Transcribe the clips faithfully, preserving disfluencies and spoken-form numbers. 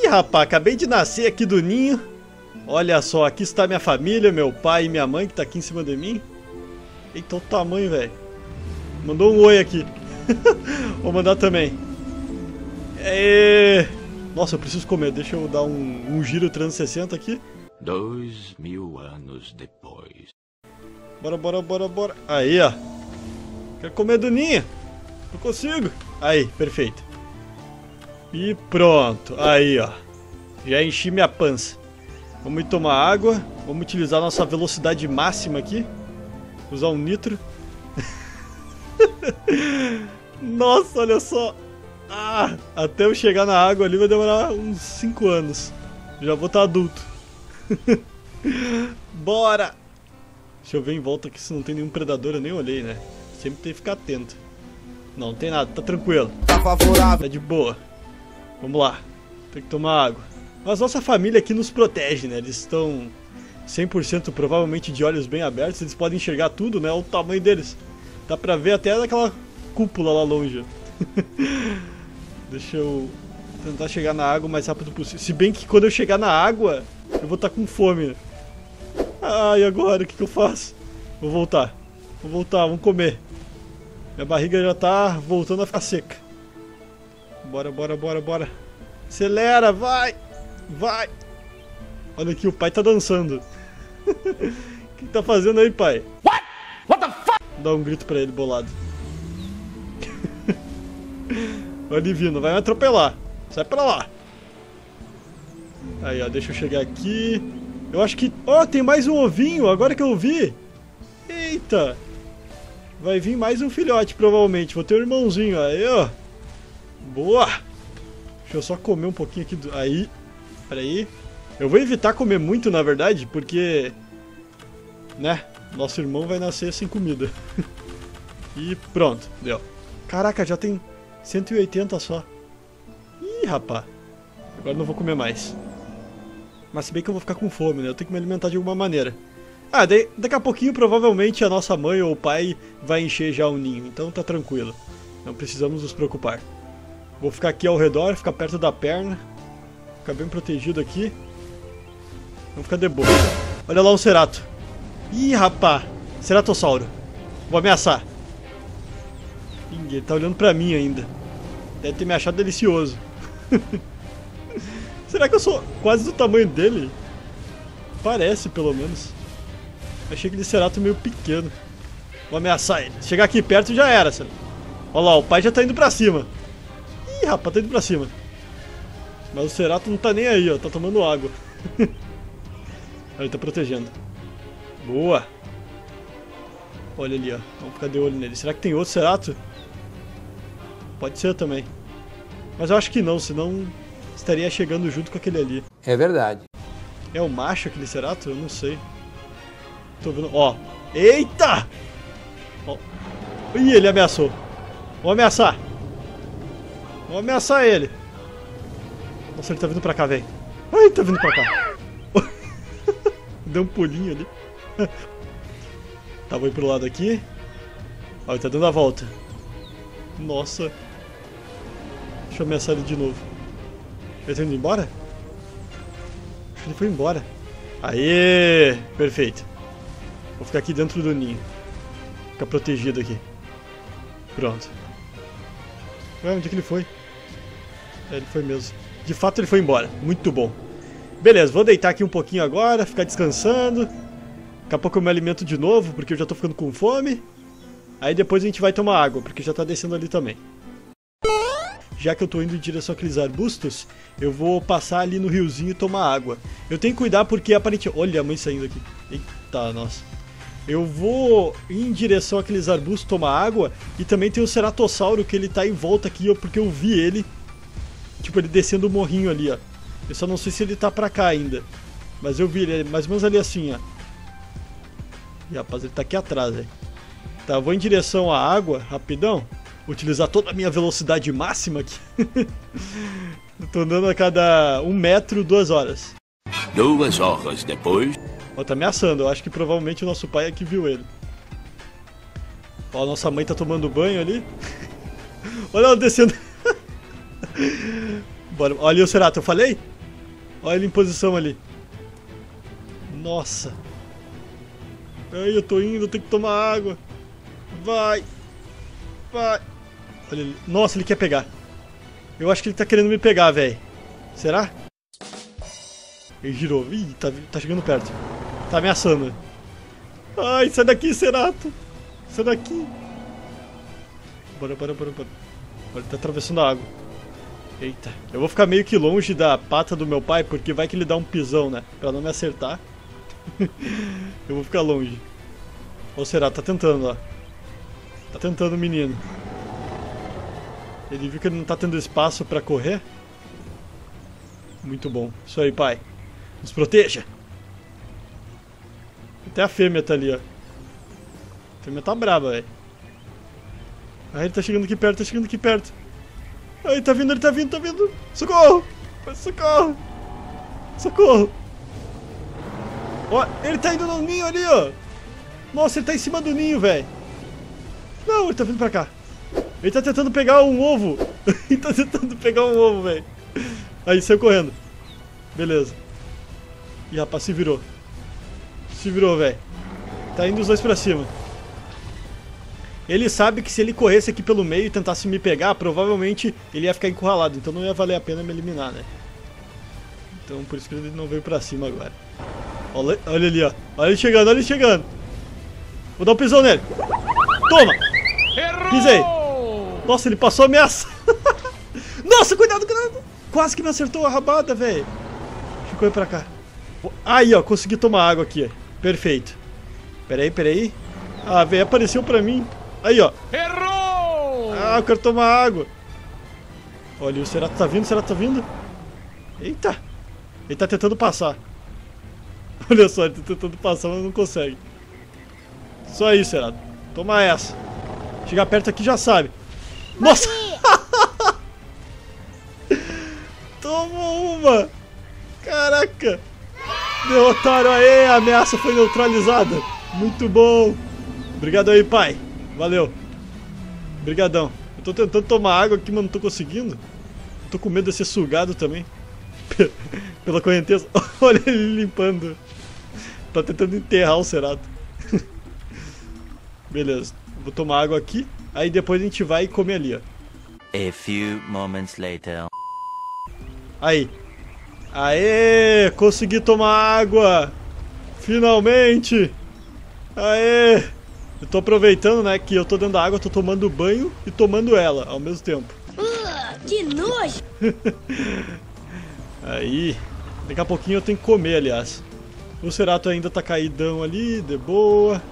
rapaz, acabei de nascer aqui do ninho. Olha só, aqui está minha família, meu pai e minha mãe que tá aqui em cima de mim. Eita, o tamanho, velho. Mandou um oi aqui. Vou mandar também. É... Nossa, eu preciso comer. Deixa eu dar um, um giro trezentos e sessenta aqui. Dois mil anos depois. Bora, bora, bora, bora. Aí, ó. Quero comer do ninho. Não consigo. Aí, perfeito. E pronto. Aí, ó. Já enchi minha pança. Vamos ir tomar água. Vamos utilizar nossa velocidade máxima aqui. Usar um nitro. Nossa, olha só. Ah, até eu chegar na água ali vai demorar uns cinco anos. Já vou estar adulto. Bora. Deixa eu ver em volta aqui se não tem nenhum predador. Eu nem olhei, né? Sempre tem que ficar atento. Não, não tem nada, tá tranquilo. Tá favorável. Tá de boa. Vamos lá. Tem que tomar água. Mas nossa família aqui nos protege, né? Eles estão cem por cento provavelmente de olhos bem abertos. Eles podem enxergar tudo, né? Olha o tamanho deles. Dá pra ver até daquela cúpula lá longe. Deixa eu tentar chegar na água o mais rápido possível. Se bem que quando eu chegar na água, eu vou estar com fome. Ah, e agora? O que, que eu faço? Vou voltar. Vou voltar, vamos comer. Minha barriga já tá voltando a ficar seca. Bora, bora, bora, bora. Acelera, vai! Vai! Olha aqui, o pai tá dançando. O que tá fazendo aí, pai? What? What the fuck? Dá um grito pra ele, bolado. Olha ele vindo, vai me atropelar. Sai pra lá. Aí, ó, deixa eu chegar aqui. Eu acho que... Ó, oh, tem mais um ovinho, agora que eu vi. Eita. Vai vir mais um filhote, provavelmente. Vou ter um irmãozinho, aí, ó. Boa. Deixa eu só comer um pouquinho aqui. Do... Aí. Peraí. Eu vou evitar comer muito, na verdade, porque... Né? Nosso irmão vai nascer sem comida. E pronto, deu. Caraca, já tem cento e oitenta só. Ih, rapá. Agora não vou comer mais. Mas se bem que eu vou ficar com fome, né? Eu tenho que me alimentar de alguma maneira. Ah, daí, daqui a pouquinho provavelmente a nossa mãe ou o pai vai encher já o ninho. Então tá tranquilo. Não precisamos nos preocupar. Vou ficar aqui ao redor, ficar perto da perna. Ficar bem protegido aqui. Vamos ficar de boa. Olha lá um cerato. Ih, rapá. Ceratossauro. Vou ameaçar. Ih, ele tá olhando pra mim ainda. Deve ter me achado delicioso. Será que eu sou quase do tamanho dele? Parece, pelo menos. Achei aquele cerato meio pequeno. Vou ameaçar ele. Chegar aqui perto já era, senhor. Olha lá, o pai já tá indo pra cima. Ih, rapaz, tá indo pra cima. Mas o cerato não tá nem aí, ó. Tá tomando água. Ele tá protegendo. Boa. Olha ali, ó. Vamos ficar de olho nele. Será que tem outro cerato? Pode ser também. Mas eu acho que não, senão estaria chegando junto com aquele ali. É verdade. É o macho aquele cerato? Eu não sei. Tô vendo. Ó. Eita! Ó. Ih, ele ameaçou. Vou ameaçar. Vou ameaçar ele. Nossa, ele tá vindo pra cá, velho. Ai, tá vindo pra cá. Deu um pulinho ali. Tá, vou ir pro lado aqui. Ó, ele tá dando a volta. Nossa. Deixa eu ameaçar ele de novo. Ele tá indo embora? Acho que ele foi embora. Aê! Perfeito. Vou ficar aqui dentro do ninho. Ficar protegido aqui. Pronto. Ué, onde é que ele foi? É, ele foi mesmo. De fato ele foi embora. Muito bom. Beleza, vou deitar aqui um pouquinho agora, ficar descansando. Daqui a pouco eu me alimento de novo, porque eu já tô ficando com fome. Aí depois a gente vai tomar água, porque já tá descendo ali também. Já que eu tô indo em direção àqueles arbustos, eu vou passar ali no riozinho e tomar água. Eu tenho que cuidar porque aparentemente... Olha a mãe saindo aqui. Eita, nossa. Eu vou ir em direção àqueles arbustos tomar água. E também tem o ceratossauro que ele tá em volta aqui, ó, porque eu vi ele. Tipo, ele descendo o morrinho ali, ó. Eu só não sei se ele tá pra cá ainda. Mas eu vi ele mais ou menos ali assim, ó. E rapaz, ele tá aqui atrás, velho. Tá, eu vou em direção à água, rapidão. Utilizar toda a minha velocidade máxima aqui. Eu tô andando a cada um metro, duas horas. Duas horas depois... Ó, tá ameaçando. Eu acho que provavelmente o nosso pai aqui viu ele. Ó, a nossa mãe tá tomando banho ali. Olha ela descendo. Bora. Olha ali o cerato, eu falei? Olha ele em posição ali. Nossa. Ai, eu tô indo, eu tenho que tomar água. Vai. Vai. Olha ele. Nossa, ele quer pegar. Eu acho que ele tá querendo me pegar, velho. Será? Ele girou. Ih, tá, tá chegando perto. Tá ameaçando. Ai, sai daqui, Cerato. Sai daqui. Bora, bora, bora, bora. Ele tá atravessando a água. Eita. Eu vou ficar meio que longe da pata do meu pai, porque vai que ele dá um pisão, né? Pra não me acertar. Eu vou ficar longe. Ou será? Tá tentando, ó. Tá tentando o menino. Ele viu que ele não tá tendo espaço pra correr. Muito bom. Isso aí, pai. Nos proteja. Até a fêmea tá ali, ó. A fêmea tá brava, velho. Ah, ele tá chegando aqui perto, tá chegando aqui perto. Ah, ele tá vindo, ele tá vindo, tá vindo. Socorro! Socorro! Socorro! Ó, ele tá indo no ninho ali, ó. Nossa, ele tá em cima do ninho, velho. Não, ele tá vindo pra cá. Ele tá tentando pegar um ovo. Ele tá tentando pegar um ovo, velho. Aí, saiu correndo. Beleza. Ih, rapaz, se virou. Se virou, velho. Tá indo os dois pra cima. Ele sabe que se ele corresse aqui pelo meio e tentasse me pegar, provavelmente ele ia ficar encurralado. Então não ia valer a pena me eliminar, né? Então por isso que ele não veio pra cima agora. Olha, olha ali, ó. Olha ele chegando, olha ele chegando. Vou dar um pisão nele. Toma! Errou! Pisei. Nossa, ele passou a ameaça. Nossa, cuidado, cuidado. Quase que me acertou a rabada, velho. Ficou aí pra cá. Aí, ó, consegui tomar água aqui. Perfeito. Pera aí, pera aí. Ah, velho, apareceu pra mim. Aí, ó. Errou! Ah, eu quero tomar água. Olha, o Cerato tá vindo, o Cerato tá vindo. Eita. Ele tá tentando passar. Olha só, ele tá tentando passar, mas não consegue. Só isso, Cerato. Toma essa. Chegar perto aqui já sabe. Nossa! Toma uma! Caraca! Derrotaram, aê! A ameaça foi neutralizada. Muito bom! Obrigado aí, pai. Valeu. Obrigadão. Eu tô tentando tomar água aqui, mas não tô conseguindo. Tô com medo de ser sugado também. Pela correnteza. Olha ele limpando. Tá tentando enterrar o Cerato. Beleza. Vou tomar água aqui. Aí depois a gente vai e come ali, ó. A few moments later. Aí. Aê! Consegui tomar água! Finalmente! Aê! Eu tô aproveitando, né, que eu tô dentro da água, tô tomando banho e tomando ela ao mesmo tempo. Uh, que nojo! Aí. Daqui a pouquinho eu tenho que comer, aliás. O Cerato ainda tá caidão ali, de boa.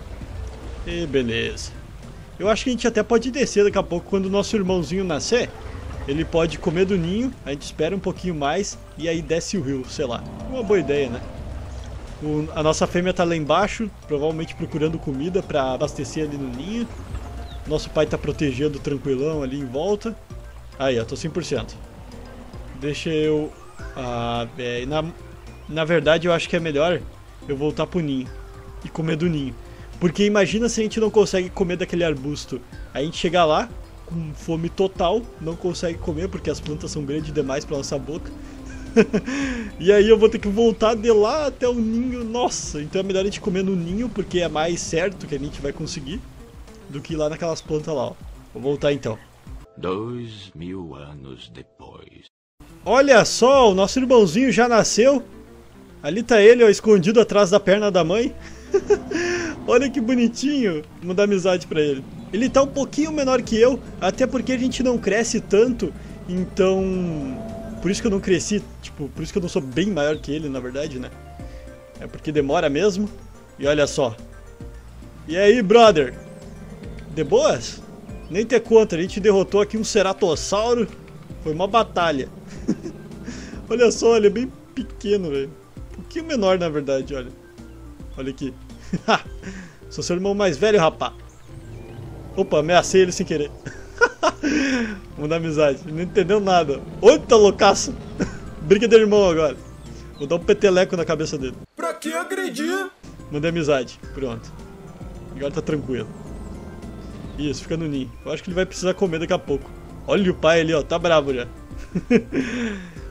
E beleza. Eu acho que a gente até pode descer daqui a pouco quando o nosso irmãozinho nascer. Ele pode comer do ninho, a gente espera um pouquinho mais e aí desce o rio, sei lá. Uma boa ideia, né? O, a nossa fêmea tá lá embaixo, provavelmente procurando comida pra abastecer ali no ninho. Nosso pai tá protegendo tranquilão ali em volta. Aí, ó, tô cem por cento. Deixa eu... Ah, velho, na, na verdade eu acho que é melhor eu voltar pro ninho e comer do ninho. Porque imagina se a gente não consegue comer daquele arbusto. A gente chega lá com fome total, não consegue comer porque as plantas são grandes demais pra nossa boca. E aí eu vou ter que voltar de lá até o ninho. Nossa, então é melhor a gente comer no ninho porque é mais certo que a gente vai conseguir do que ir lá naquelas plantas lá, ó. Vou voltar então. Dois mil anos depois. Olha só, o nosso irmãozinho já nasceu. Ali tá ele, ó, escondido atrás da perna da mãe. Olha que bonitinho. Vou dar amizade pra ele. Ele tá um pouquinho menor que eu, até porque a gente não cresce tanto. Então, por isso que eu não cresci, tipo, por isso que eu não sou bem maior que ele, na verdade, né? É porque demora mesmo. E olha só. E aí, brother? De boas? Nem ter conta, a gente derrotou aqui um ceratossauro. Foi uma batalha. Olha só, ele é bem pequeno, velho. Um pouquinho menor, na verdade, olha. Olha aqui. Sou seu irmão mais velho, rapá. Opa, ameacei ele sem querer. Vamos dar amizade. Não entendeu nada. Oi, tá loucaço. Briga de irmão agora. Vou dar um peteleco na cabeça dele. Pra que agredir? Mandei amizade. Pronto. Agora tá tranquilo. Isso, fica no ninho. Eu acho que ele vai precisar comer daqui a pouco. Olha o pai ali, ó. Tá bravo já.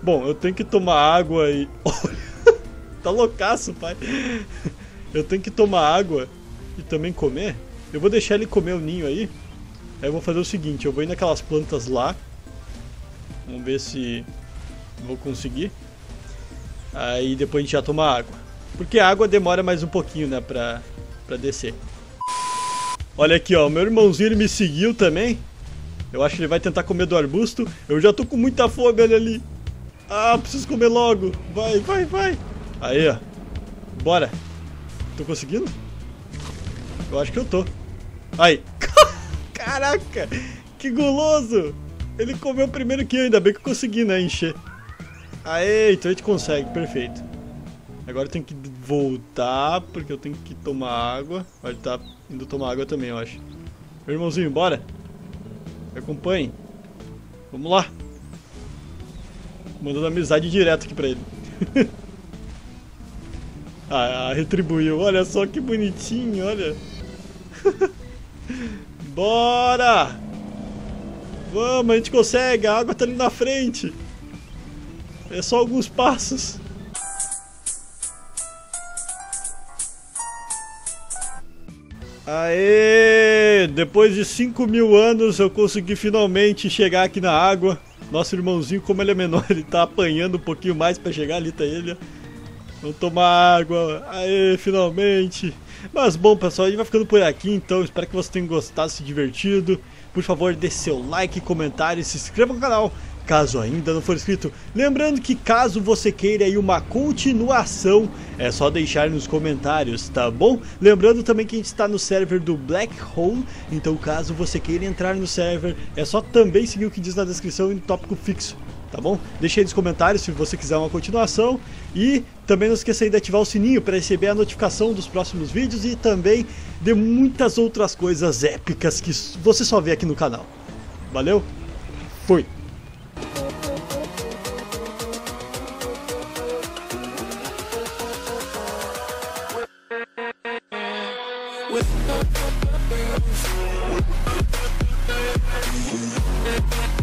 Bom, eu tenho que tomar água e... Tá loucaço, pai. Eu tenho que tomar água e também comer. Eu vou deixar ele comer o ninho aí. Aí eu vou fazer o seguinte, eu vou ir naquelas plantas lá. Vamos ver se vou conseguir. Aí depois a gente já toma água. Porque a água demora mais um pouquinho, né, pra, pra descer. Olha aqui, ó, meu irmãozinho ele me seguiu também. Eu acho que ele vai tentar comer do arbusto. Eu já tô com muita fome, olha ali. Ah, preciso comer logo. Vai, vai, vai. Aí, ó. Bora. Tô conseguindo? Eu acho que eu tô. Aí. Caraca, que guloso. Ele comeu primeiro que eu, ainda bem que eu consegui, né, encher. Aê, então a gente consegue, perfeito. Agora eu tenho que voltar, porque eu tenho que tomar água. Ele tá indo tomar água também, eu acho. Meu irmãozinho, bora. Me acompanhe. Vamos lá. Mandando amizade direto aqui pra ele. Ah, retribuiu. Olha só que bonitinho, olha. Bora! Vamos, a gente consegue. A água tá ali na frente. É só alguns passos. Aê! Depois de cinco mil anos eu consegui finalmente chegar aqui na água. Nosso irmãozinho, como ele é menor, ele tá apanhando um pouquinho mais pra chegar ali, tá ele. Vamos tomar água. Aê, finalmente. Mas bom, pessoal, a gente vai ficando por aqui, então espero que vocês tenham gostado, se divertido. Por favor, deixe seu like, comentário e se inscreva no canal, caso ainda não for inscrito. Lembrando que caso você queira aí uma continuação, é só deixar nos comentários, tá bom? Lembrando também que a gente está no server do Black Hole, então caso você queira entrar no server, é só também seguir o que diz na descrição e no tópico fixo. Tá bom? Deixa aí nos comentários se você quiser uma continuação. E também não esqueça aí de ativar o sininho para receber a notificação dos próximos vídeos e também de muitas outras coisas épicas que você só vê aqui no canal. Valeu? Fui! With